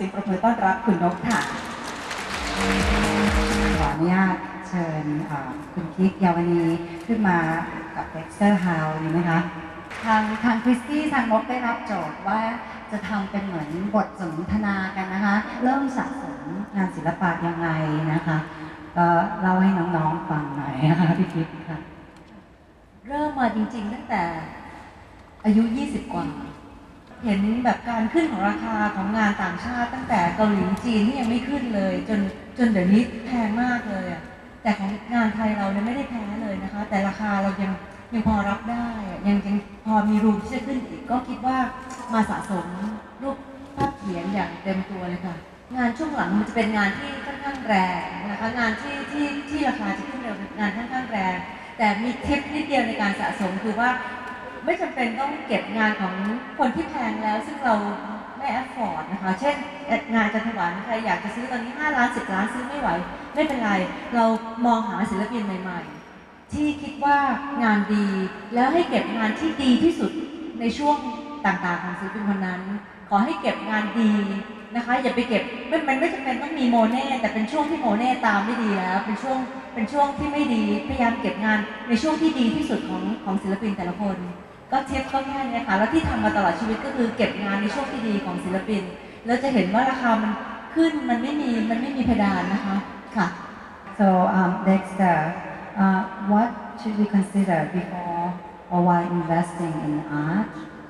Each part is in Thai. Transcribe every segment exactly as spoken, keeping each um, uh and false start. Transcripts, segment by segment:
สียงปรบมือต้อนรับคุณนกค่ะขออนุญาตเชิญคุณคิกยาวนีขึ้นมากับเด็กเซอร์ฮาวดีไหมคะทางทางคริสตี้ทางนกได้รับโจทย์ว่าจะทำเป็นเหมือนบทสนทนากันนะคะเริ่มสะสมงานศิลปะยังไงนะคะก็เล่าให้น้องๆฟังหน่อยนะคะพี่คิกค่ะเริ่มมาจริงๆตั้งแต่อายุยี่สิบกว่าเห็นแบบการขึ้นของราคาของงานต่างชาติตั้งแต่เกาหลีจีนที่ยังไม่ขึ้นเลยจนจนเดี๋ยวนี้แพงมากเลยอ่ะแต่ของงานไทยเราเนี่ยไม่ได้แพงเลยนะคะแต่ราคาเรายังยังพอรับได้ยังยังพอมีรูมที่จะขึ้นอีกก็คิดว่ามาสะสมรูปภาพเขียนอย่างเต็มตัวเลยค่ะงานช่วงหลังมันจะเป็นงานที่ค่อนข้างแรงนะคะงานที่ที่ที่ราคาจะขึ้นเร็วเป็นงานค่อนข้างแรงแต่มีทิปนิดเดียวในการสะสมคือว่าไม่จำเป็นต้องเก็บงานของคนที่แพงแล้วซึ่งเราไม่แอฟฟอร์ดนะคะเช่นงานจันทวรรณใครอยากจะซื้อตอนนี้ห้าล้านสิบล้านซื้อไม่ไหวไม่เป็นไรเรามองหาศิลปินใหม่ๆที่คิดว่างานดีแล้วให้เก็บงานที่ดีที่สุดในช่วงต่างๆของศิลปินคนนั้นขอให้เก็บงานดีนะคะอย่าไปเก็บมันไม่จำเป็นต้องมีโมเน่แต่เป็นช่วงที่โมเน่ตามไม่ดีแล้วเป็นช่วงเป็นช่วงที่ไม่ดีพยายามเก็บงานในช่วงที่ดีที่สุดของของศิลปินแต่ละคนก็เทียบก็แค่นี้ค่ะแล้วที่ทำมาตลอดชีวิตก็คือเก็บงานในช่วงที่ดีของศิลปินแล้วจะเห็นว่าราคามันขึ้นมันไม่มีมันไม่มีเพดานนะคะค่ะ so um, Dexter uh, what should we consider before or while investing in art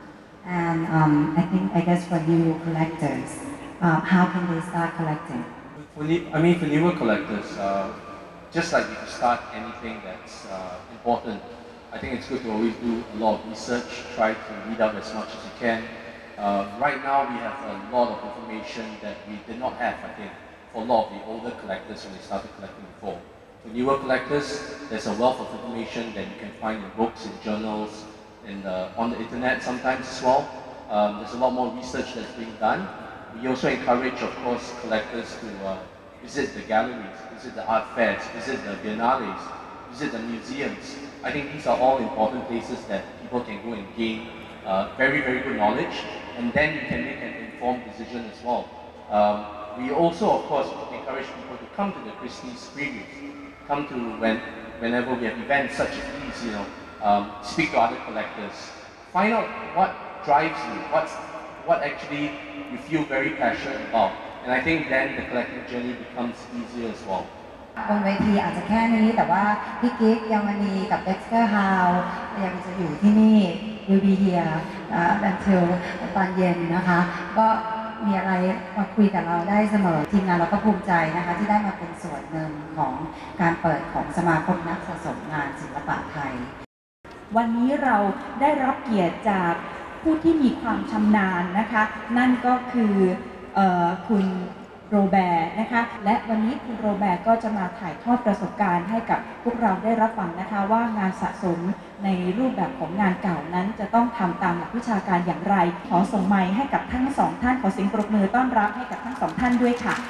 and um, I think I guess for new collectors uh, how can they start collecting for new, I mean for newer collectors uh, just like if you start anything that's uh, important I think it's good to always do a lot of research, try to read up as much as you can. Uh, right now we have a lot of information that we did not have, I think, for a lot of the older collectors when they started collecting before. For newer collectors, there's a wealth of information that you can find in books, in journals, and uh, on the internet sometimes as well. Um, there's a lot more research that's being done. We also encourage, of course, collectors to uh, visit the galleries, visit the art fairs, visit the biennales, visit the museums. I think these are all important places that people can go and gain uh, very, very good knowledge, and then you can make an informed decision as well. Um, we also, of course, encourage people to come to the Christie's previews, come to when, whenever we have events such as these, you know, um, speak to other collectors, find out what drives you, what's, what actually you feel very passionate about, and I think then the collecting journey becomes easier as well. บนเวทีอาจจะแค่นี้แต่ว่าพี่กิ๊กยามณีกับเด็กเซอร์ฮาวยังจะอยู่ที่นี่ will be here until ตอนเย็นนะคะก็มีอะไรมาคุยกับเราได้เสมอทีมงานเราก็ภูมิใจนะคะที่ได้มาเป็นส่วนหนึ่งของการเปิดของสมาคมนักสะสมงานศิลปะไทยวันนี้เราได้รับเกียรติจากผู้ที่มีความชำนาญนะคะนั่นก็คือคุณโรแบร์นะคะและวันนี้คุณโรแบร์ก็จะมาถ่ายทอดประสบการณ์ให้กับพวกเราได้รับฟังนะคะว่างานสะสมในรูปแบบของงานเก่านั้นจะต้องทำตามหลักวิชาการอย่างไรขอส่งไมค์ให้กับทั้งสองท่านขอเสียงปรบมือต้อนรับให้กับทั้งสองท่านด้วยค่ะ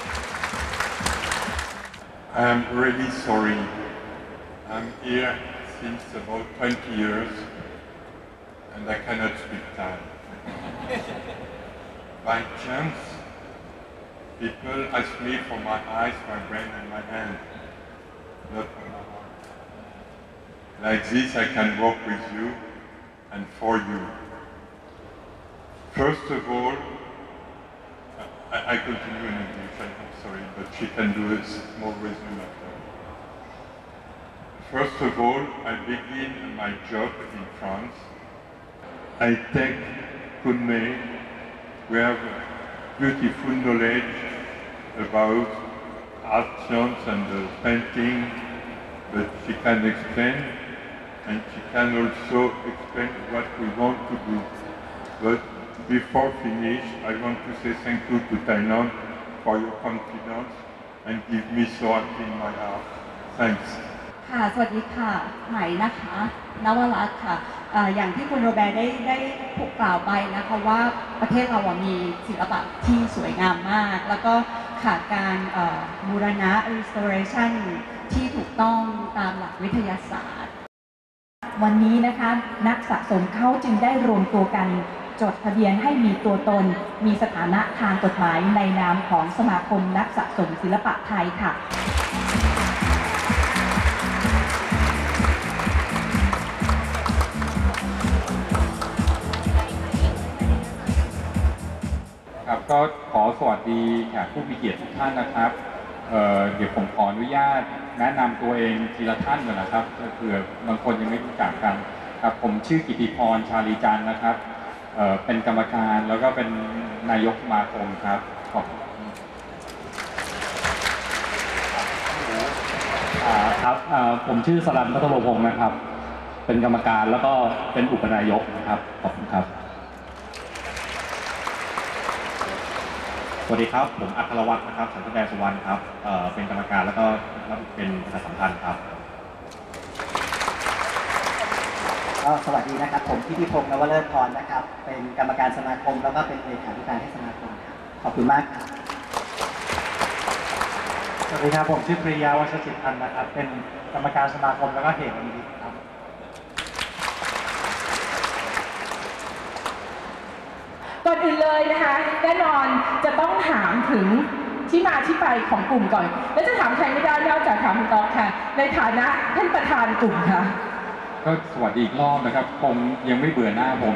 I'm really sorry. I'm here since about twenty years and I cannot speak Thai. By chance, people ask me for my eyes, my brain and my hand, not for my heart. Like this I can work with you and for you. First of all, I, I continue in English, I'm sorry, but she can do a small resume after. First of all, I begin my job in France. I take Kunmei. We have beautiful knowledge about art science and uh, painting, but she can explain, and she can also explain what we want to do. But before finish, I want to say thank you to Thailand for your confidence and give me so happy in my heart. Thanks. ค่ะสวัสดีค่ะใหม่นะคะนวรัตน์ค่ะอย่างที่คุณโรแบร์ได้ได้พูดกล่าวไปนะคะว่าประเทศเรามีศิลปะที่สวยงามมากแล้วก็ขาดการบูรณะ restoration ที่ถูกต้องตามหลักวิทยาศาสตร์วันนี้นะคะนักสะสมเขาจึงได้รวมตัวกันจดทะเบียนให้มีตัวตนมีสถานะทางกฎหมายในนามของสมาคมนักสะสมศิลปะไทยค่ะครับก็ขอสวัสดีแขกผู้มีเกียรติทุกท่านนะครับเอ่อเดี๋ยวผมขออนุญาตแนะนำตัวเองทีละท่านก่อนนะครับเผื่อบางคนยังไม่รู้จักกันครับผมชื่อกิติพรชาลีจันทร์นะครับเอ่อเป็นกรรมการแล้วก็เป็นนายกสมาคมครับขอบคุณอ่าครับอ่าผมชื่อสรัญพัทรพงศ์นะครับเป็นกรรมการแล้วก็เป็นอุปนายกนะครับขอบคุณครับสวัสดีครับผมอัครวัฒน์นะครับสันติแดงสุวรรณครับเอ่อเป็นกรรมการแล้วก็เป็นประชาสัมพันธ์ครับก็สวัสดีนะครับผมพิธิพงศ์นวเลิศพรนะครับเป็นกรรมการสมาคมแล้วก็เป็นเลขาธิการให้สมาคมครับขอบคุณมากครับสวัสดีครับผมชื่อปริยาวัชจิตพันธ์นะครับเป็นกรรมการสมาคมแล้วก็เหตุบัณฑิตครับก่อนอื่นเลยนะคะแน่นอนจะต้องถามถึงที่มาที่ไปของกลุ่มก่อนและจะถามใครไม่ได้นอกจากถามคุณต๊อกค่ะในฐานะท่านประธานกลุ่มค่ะก็สวัสดีอีกรอบนะครับผมยังไม่เบื่อหน้าผม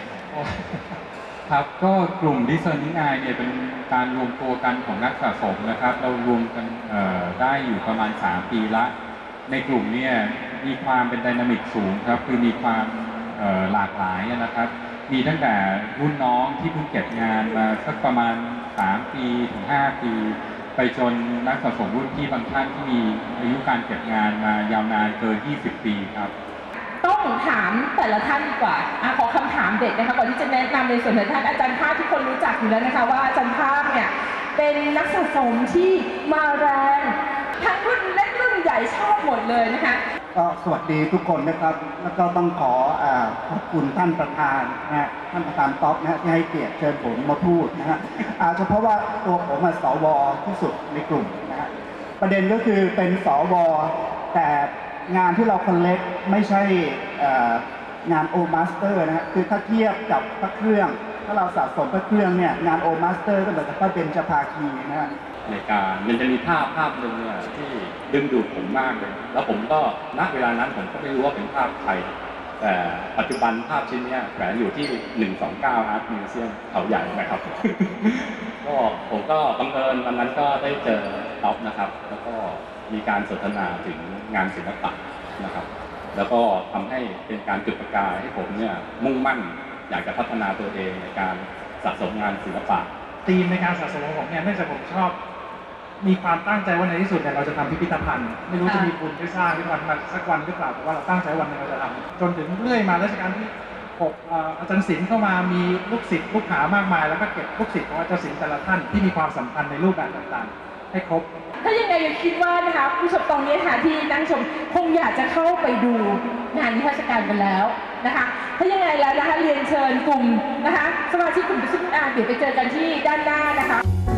นะครับก็กลุ่มดิเซอร์นิงไอเนี่ยเป็นการรวมตัวกันของนักสะสมนะครับเรารวมกันได้อยู่ประมาณสามปีละในกลุ่มเนี่ยมีความเป็นไดนามิกสูงครับคือมีความหลากหลายนะครับมีตั้งแต่รุ่นน้องที่เพิ่งเก็บงานมาสักประมาณสามปีถึงห้าปีไปจนนักสะสมรุ่นพี่บางท่านที่มีอายุการเก็บงานมายาวนานเกินยี่สิบปีครับต้องถามแต่ละท่านดีกว่าอ่ะขอคำถามเด็ดนะคะก่อนที่จะแนะนำในส่วนของท่านอาจารย์ภาคที่คนรู้จักอยู่แล้วนะคะว่าอาจารย์ภาคเนี่ยเป็นนักสะสมที่มาแรงทั้งรุ่นเล็กรุ่นใหญ่ชอบหมดเลยนะคะก็สวัสดีทุกคนนะครับแล้วก็ต้องขอขอบคุณท่านประธานนะท่านประธานต๊อกนะที่ให้เกียรติเชิญผมมาพูดนะฮะเฉพาะว่าตัวผมมาสวที่สุดในกลุ่มนะฮะประเด็นก็คือเป็นสวแต่งานที่เราคอลเลกต์ไม่ใช่งานโอมาสเตอร์นะฮะคือถ้าเทียบกับพระเครื่องถ้าเราสะสมพระเครื่องเนี่ยงานโอมาสเตอร์ก็เหมือนกับพระเบญจภาคีนะฮะในการมันจะมีภาพภาพหนึ่งเนี่ยที่ดึงดูดผมมากเลยแล้วผมก็ณเวลานั้นผมก็ไม่รู้ว่าเป็นภาพใครแต่ปัจจุบันภาพชิ้นนี้แขวนอยู่ที่หนึ่งสองเก้า Art Museum เขาใหญ่นะครับ ก็ผมก็บังเอิญวันนั้นก็ได้เจอท็อปนะครับแล้วก็มีการสนทนาถึงงานศิลปะนะครับแล้วก็ทำให้เป็นการจุดประกายให้ผมเนี่ยมุ่งมั่นอยากจะพัฒนาตัวเองในการสะสมงานศิลปะธีมในการสะสมของผมเนี่ยเนื่องจากผมชอบมีความตั้งใจว่าในที่สุดเนี่ยเราจะทำพิพิธภัณฑ์ไม่รู้จะมีบุญได้สร้างพิพิธภัณฑ์มาสักวันหรือเปล่าแต่ว่าเราตั้งใจวันนึงเราจะทำจนถึงเรื่อยมารัชกาลที่หกอาจารย์ศิลป์เข้ามามีลูกศิษย์ลูกหามากมายแล้วก็เก็บลูกศิษย์ของอาจารย์ศิลป์แต่ละท่านที่มีความสัมพันธ์ในรูปแบบต่างๆให้ครบถ้ายังไงคิดว่านะคะผู้ชมตรงนี้ค่ะที่นั่งชมคงอยากจะเข้าไปดูงานนิทรรศการกันแล้วนะคะถ้ายังไงแล้วนะคะเรียนเชิญกลุ่มนะคะสมาชิกกลุ่มดิสซิปลินอาร์เดี๋ยวไปเจอกันที่ด้านหน้านะคะ